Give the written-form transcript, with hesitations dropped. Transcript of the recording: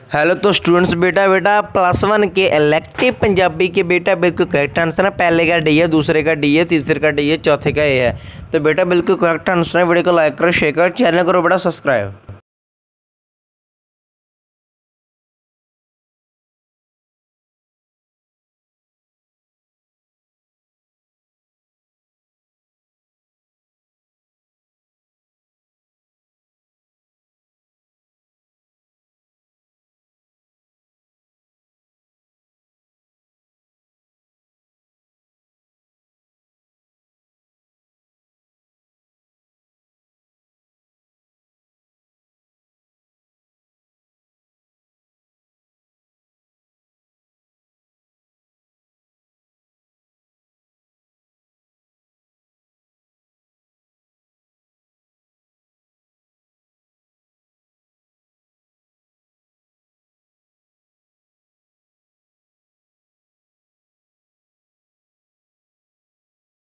Hello तो students, बेटा +1 के इलेक्टिव पंजाबी के बेटा बिल्कुल करेक्ट आंसर है। पहले का डी है, दूसरे का डी है, तीसरे का डी है, चौथे का ए है। तो बेटा बिल्कुल करेक्ट आंसर है। वीडियो को लाइक करो, शेयर करो, चैनल करो बेटा सब्सक्राइब।